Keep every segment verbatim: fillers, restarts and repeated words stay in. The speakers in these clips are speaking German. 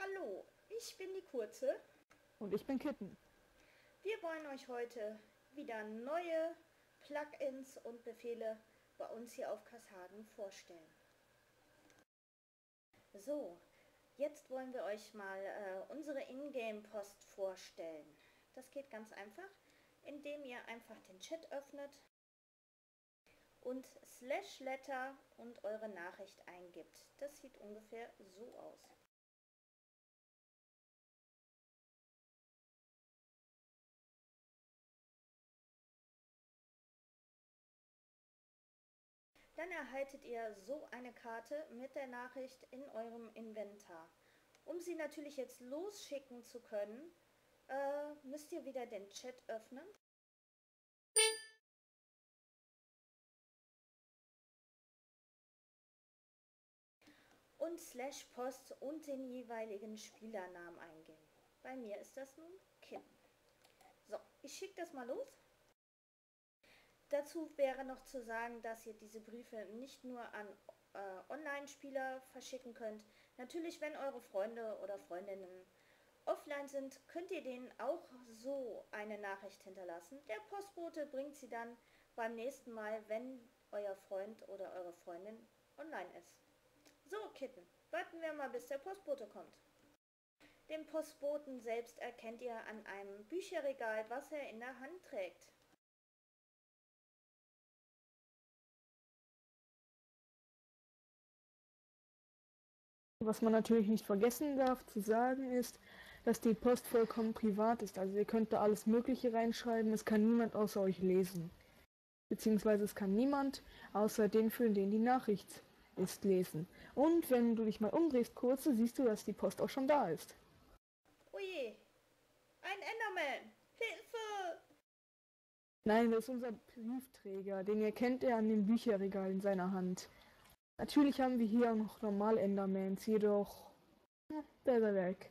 Hallo, ich bin die Kurze. Und ich bin Kitten. Wir wollen euch heute wieder neue Plugins und Befehle bei uns hier auf Kassaden vorstellen. So, jetzt wollen wir euch mal äh, unsere Ingame-Post vorstellen. Das geht ganz einfach, indem ihr einfach den Chat öffnet und slash letter und eure Nachricht eingibt. Das sieht ungefähr so aus. Dann erhaltet ihr so eine Karte mit der Nachricht in eurem Inventar. Um sie natürlich jetzt losschicken zu können, äh, müsst ihr wieder den Chat öffnen. Und slash Post und den jeweiligen Spielernamen eingeben. Bei mir ist das nun Kim. So, ich schicke das mal los. Dazu wäre noch zu sagen, dass ihr diese Briefe nicht nur an äh, Online-Spieler verschicken könnt. Natürlich, wenn eure Freunde oder Freundinnen offline sind, könnt ihr denen auch so eine Nachricht hinterlassen. Der Postbote bringt sie dann beim nächsten Mal, wenn euer Freund oder eure Freundin online ist. So, Kitten, warten wir mal, bis der Postbote kommt. Den Postboten selbst erkennt ihr an einem Bücherregal, was er in der Hand trägt. Was man natürlich nicht vergessen darf zu sagen ist, dass die Post vollkommen privat ist. Also ihr könnt da alles Mögliche reinschreiben, es kann niemand außer euch lesen. Beziehungsweise es kann niemand außer den, für den die Nachricht ist, lesen. Und wenn du dich mal umdrehst kurz, siehst du, dass die Post auch schon da ist. Oje, ein Enderman! Hilfe! Nein, das ist unser Briefträger, den ihr kennt er an dem Bücherregal in seiner Hand. Natürlich haben wir hier auch noch normal Endermans, jedoch ja, der ist er weg.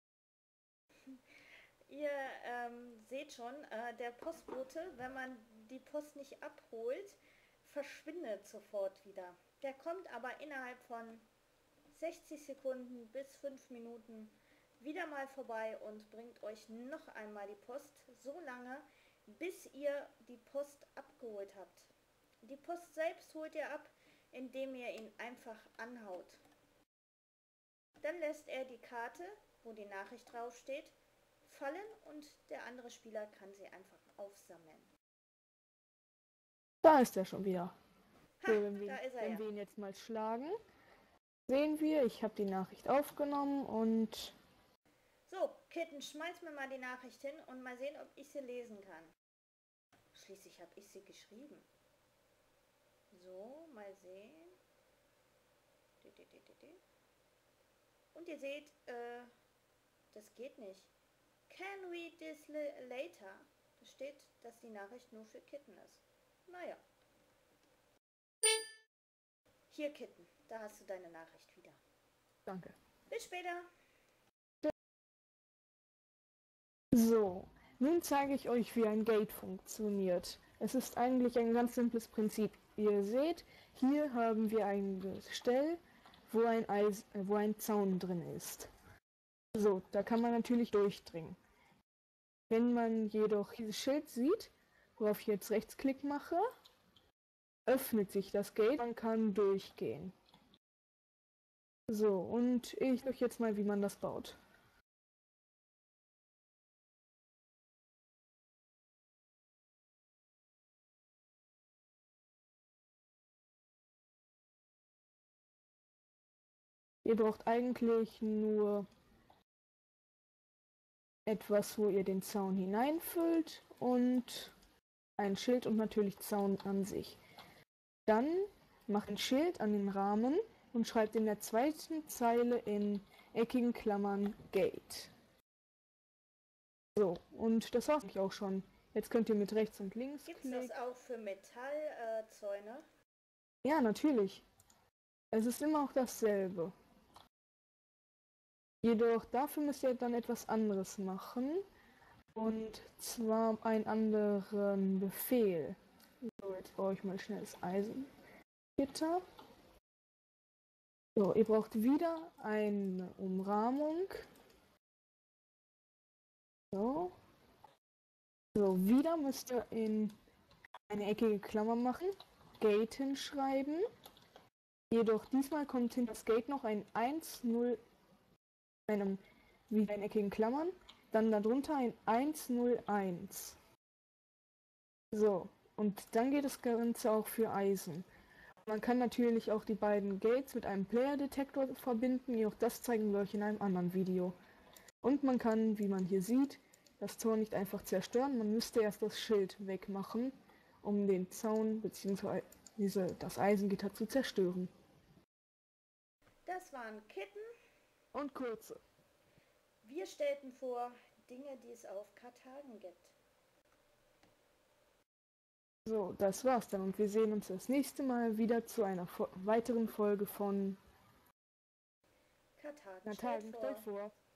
Ihr ähm, seht schon, äh, der Postbote, wenn man die Post nicht abholt, verschwindet sofort wieder. Der kommt aber innerhalb von sechzig Sekunden bis fünf Minuten wieder mal vorbei und bringt euch noch einmal die Post, so lange, bis ihr die Post abgeholt habt. Die Post selbst holt ihr ab, indem ihr ihn einfach anhaut. Dann lässt er die Karte, wo die Nachricht draufsteht, fallen und der andere Spieler kann sie einfach aufsammeln. Da ist er schon wieder. Ha, So, wenn wir, da ist er wenn ja. wir ihn jetzt mal schlagen, sehen wir, ich habe die Nachricht aufgenommen und So, Kitten, schmeiß mir mal die Nachricht hin und mal sehen, ob ich sie lesen kann. Schließlich habe ich sie geschrieben. So, mal sehen. Und ihr seht, äh, das geht nicht. Can read this later. Da steht, dass die Nachricht nur für Kitten ist. Naja. Hier, Kitten, da hast du deine Nachricht wieder. danke. Bis später. So, nun zeige ich euch, wie ein Gate funktioniert. Es ist eigentlich ein ganz simples Prinzip. Ihr seht, hier haben wir ein Gestell, wo ein, Eis, äh, wo ein Zaun drin ist. So, da kann man natürlich durchdringen. Wenn man jedoch dieses Schild sieht, worauf ich jetzt Rechtsklick mache, öffnet sich das Gate, man kann durchgehen. So, und ich zeige euch jetzt mal, wie man das baut. Ihr braucht eigentlich nur etwas, wo ihr den Zaun hineinfüllt und ein Schild und natürlich Zaun an sich. Dann macht ein Schild an den Rahmen und schreibt in der zweiten Zeile in eckigen Klammern Gate. So, und das war's eigentlich auch schon. Jetzt könnt ihr mit rechts und links Gibt es klicken. das auch für Metallzäune? Äh, Ja, natürlich. Es ist immer auch dasselbe. Jedoch dafür müsst ihr dann etwas anderes machen. Und zwar einen anderen Befehl. So, jetzt baue ich mal schnell das Eisengitter. So, ihr braucht wieder eine Umrahmung. So. So, wieder müsst ihr in eine eckige Klammer machen, Gate hinschreiben. Jedoch diesmal kommt hinter das Gate noch ein eins, null, einem, wieder in eckigen Klammern, dann darunter ein eins, null, eins. So, und dann geht das Ganze auch für Eisen. Man kann natürlich auch die beiden Gates mit einem Player-Detektor verbinden, jedoch das zeigen wir euch in einem anderen Video. Und man kann, wie man hier sieht, das Tor nicht einfach zerstören, man müsste erst das Schild wegmachen, um den Zaun bzw. das Eisengitter zu zerstören. Das waren Kitten. Und kurze. Wir stellten vor Dinge, die es auf Karthagen gibt. So, das war's dann und wir sehen uns das nächste Mal wieder zu einer weiteren Folge von Karthagen, Karthagen, stellt stellt vor. vor.